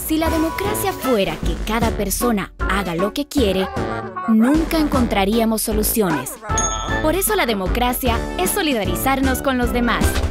Si la democracia fuera que cada persona haga lo que quiere, nunca encontraríamos soluciones. Por eso la democracia es solidarizarnos con los demás.